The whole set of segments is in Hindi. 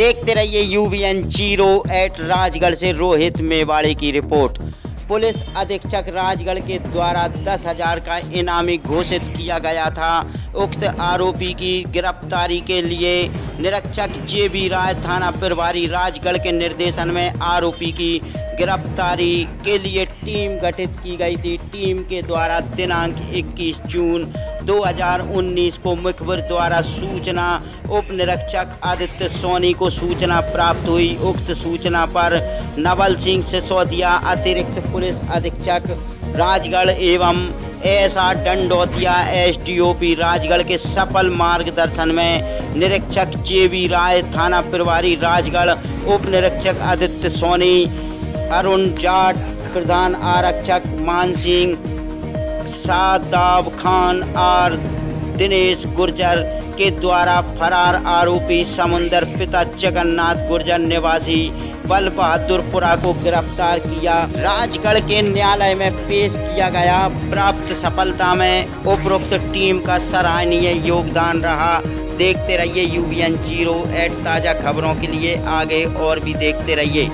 देखते रहिए यूवीएन 08 राजगढ़ से रोहित मेवाड़ी की रिपोर्ट। पुलिस अधीक्षक राजगढ़ के द्वारा 10,000 का इनामी घोषित किया गया था। उक्त आरोपी की गिरफ्तारी के लिए निरीक्षक जे.बी. राय थाना प्रभारी राजगढ़ के निर्देशन में आरोपी की गिरफ्तारी के लिए टीम गठित की गई थी। टीम के द्वारा दिनांक 21 जून 2019 को मुखबिर द्वारा सूचना उप निरीक्षक आदित्य सोनी को सूचना प्राप्त हुई। उक्त सूचना पर नवल सिंह सिसोदिया अतिरिक्त पुलिस अधीक्षक राजगढ़ एवं एसआर डंडौतिया एसडीओपी राजगढ़ के सफल मार्गदर्शन में निरीक्षक जे.बी. राय थाना प्रभारी राजगढ़ उप निरीक्षक आदित्य सोनी, अरुण जाट प्रधान आरक्षक मान सिंह, शादाब खान और दिनेश गुर्जर के द्वारा फरार आरोपी समुंदर पिता जगन्नाथ गुर्जर निवासी बल बहादुरपुरा को गिरफ्तार किया। राजगढ़ के न्यायालय में पेश किया गया। प्राप्त सफलता में उपरोक्त टीम का सराहनीय योगदान रहा। देखते रहिए यूवीएन 08 ताज़ा खबरों के लिए आगे और भी देखते रहिए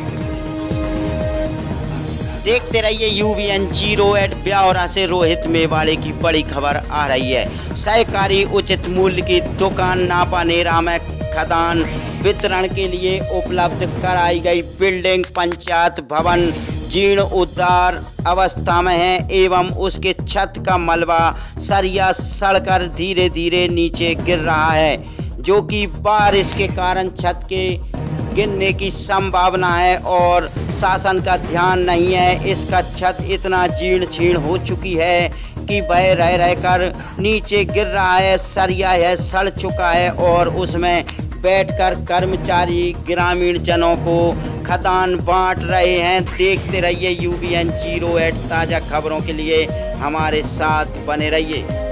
यूवीएन 08। ब्यावरा से रोहित मेवाड़ी की बड़ी खबर आ रही है। सहकारी उचित मूल्य की दुकान नापानेरा में खदान वितरण के लिए उपलब्ध कराई गई बिल्डिंग पंचायत भवन जीर्ण उद्धार अवस्था में है एवं उसके छत का मलबा सरिया सड़कर धीरे धीरे नीचे गिर रहा है, जो कि बारिश के कारण छत के गिरने की संभावना है और शासन का ध्यान नहीं है। इसका छत इतना जीर्ण शीर्ण हो चुकी है कि वह रह रहकर नीचे गिर रहा है। सरिया है सड़ चुका है और उसमें बैठकर कर्मचारी ग्रामीण जनों को खदान बांट रहे हैं। देखते रहिए यूवीएन 08 ताज़ा खबरों के लिए हमारे साथ बने रहिए।